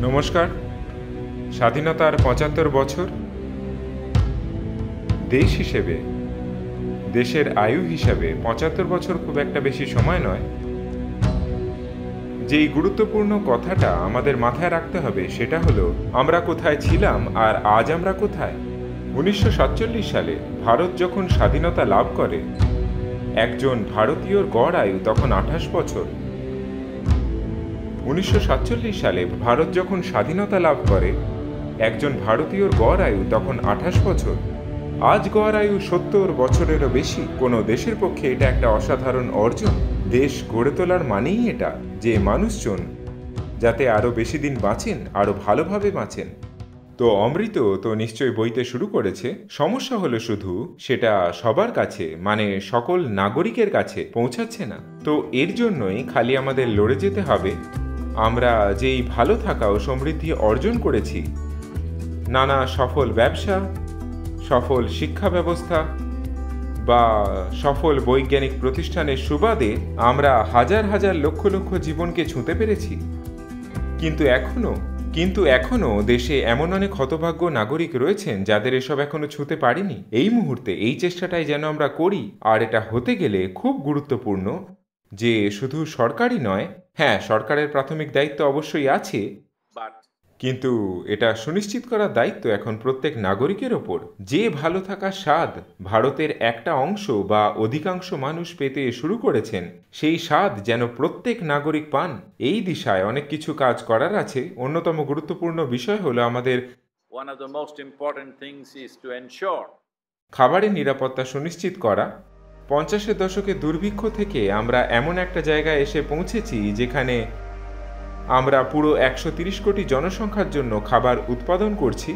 নমস্কার। স্বাধীনতার ৭৫ বছর। দেশ হিসেবে, দেশের আয়ু হিসাবে ৭৫ বছর খুব একটা বেশি সময় নয়। যেই গুরুত্বপূর্ণ কথাটা আমাদের মাথায় রাখতে হবে সেটা হলো আমরা কোথায় ছিলাম আর আজ আমরা কোথায়। ১৯৪৭ সালে ভারত যখন স্বাধীনতা লাভ করে, একজন ভারতীয়র গড় আয়ু তখন ২৮ বছর। ১৯৪৭ সালে ভারত যখন স্বাধীনতা লাভ করে, একজন ভারতীয়র গড় আয়ু তখন ২৮ বছর। আজ গড় আয়ু ৭০ বছরেরও বেশি। কোনো দেশের পক্ষে এটা একটা অসাধারণ অর্জন। দেশ গড়ে তোলার মানেই এটা যে মানুষজন যাতে আরও বেশি দিন বাঁচেন, আরও ভালোভাবে বাঁচেন। তো অমৃত তো নিশ্চয়ই বইতে শুরু করেছে। সমস্যা হলো শুধু সেটা সবার কাছে, মানে সকল নাগরিকের কাছে পৌঁছাচ্ছে না। তো এর জন্যই খালি আমাদের লড়ে যেতে হবে। আমরা যেই ভালো থাকা ও সমৃদ্ধি অর্জন করেছি, নানা সফল ব্যবসা, সফল শিক্ষা ব্যবস্থা বা সফল বৈজ্ঞানিক প্রতিষ্ঠানের সুবাদে আমরা হাজার হাজার লক্ষ লক্ষ জীবনকে ছুঁতে পেরেছি। কিন্তু এখনো দেশে এমন অনেক হতভাগ্য নাগরিক রয়েছেন যাদের এসব এখনো ছুঁতে পারিনি। এই মুহূর্তে এই চেষ্টাটাই যেন আমরা করি। আর এটা হতে গেলে খুব গুরুত্বপূর্ণ যে শুধু সরকারই নয়, হ্যাঁ সরকারের প্রাথমিক দায়িত্ব অবশ্যই আছে, কিন্তু এটা সুনিশ্চিত করার দায়িত্ব এখন প্রত্যেক নাগরিকের ওপর। যে ভালো থাকার স্বাদ ভারতের একটা অংশ বা অধিকাংশ মানুষ পেতে শুরু করেছেন, সেই স্বাদ যেন প্রত্যেক নাগরিক পান। এই দিশায় অনেক কিছু কাজ করার আছে। অন্যতম গুরুত্বপূর্ণ বিষয় হলো আমাদের খাবারের নিরাপত্তা সুনিশ্চিত করা। ৫০-এর দশকে দুর্ভিক্ষ থেকে আমরা এমন একটা জায়গায় এসে পৌঁছেছি যেখানে আমরা পুরো ১৩০ কোটি জনসংখ্যার জন্য খাবার উৎপাদন করছি।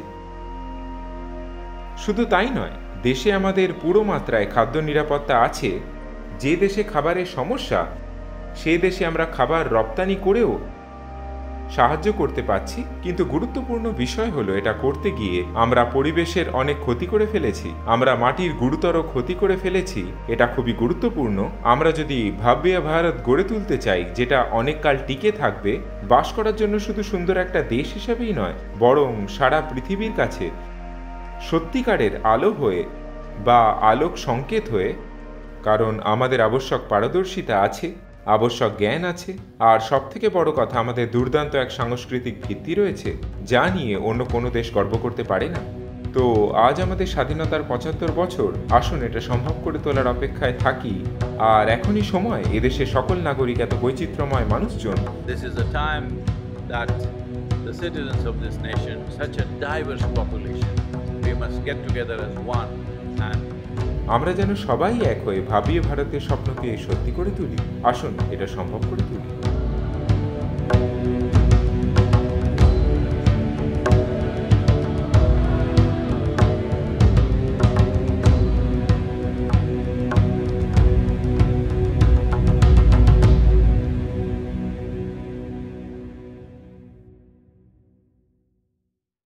শুধু তাই নয়, দেশে আমাদের পুরো মাত্রায় খাদ্য নিরাপত্তা আছে। যে দেশে খাবারের সমস্যা, সে দেশে আমরা খাবার রপ্তানি করেও সাহায্য করতে পারছি। কিন্তু গুরুত্বপূর্ণ বিষয় হলো এটা করতে গিয়ে আমরা পরিবেশের অনেক ক্ষতি করে ফেলেছি, আমরা মাটির গুরুতর ক্ষতি করে ফেলেছি। এটা খুবই গুরুত্বপূর্ণ। আমরা যদি ভব্য ভারত গড়ে তুলতে চাই যেটা অনেককাল টিকে থাকবে, বাস করার জন্য শুধু সুন্দর একটা দেশ হিসেবেই নয়, বরং সারা পৃথিবীর কাছে সত্যিকারের আলো হয়ে বা আলোক সংকেত হয়ে। কারণ আমাদের আবশ্যক পারদর্শিতা আছে, আবশ্যক জ্ঞান আছে, আর সবথেকে বড় কথা আমাদের দুর্দান্ত এক সাংস্কৃতিক ভিত্তি রয়েছে যা নিয়ে অন্য কোনো দেশ গর্ব করতে পারে না। তো আজ আমাদের স্বাধীনতার ৭৫ বছর। আসুন এটা সম্ভব করে তোলার অপেক্ষায় থাকি। আর এখনই সময় এদেশের সকল নাগরিক, এত বৈচিত্র্যময় মানুষজন, This is a time that the citizens of this nation, such a diverse population, we must get together as one and আমরা যেন সবাই এক হয়ে ভাবিয়ে ভারতের স্বপ্নকে সত্যি করে তুলি। আসুন এটা সম্ভব করে তুলি।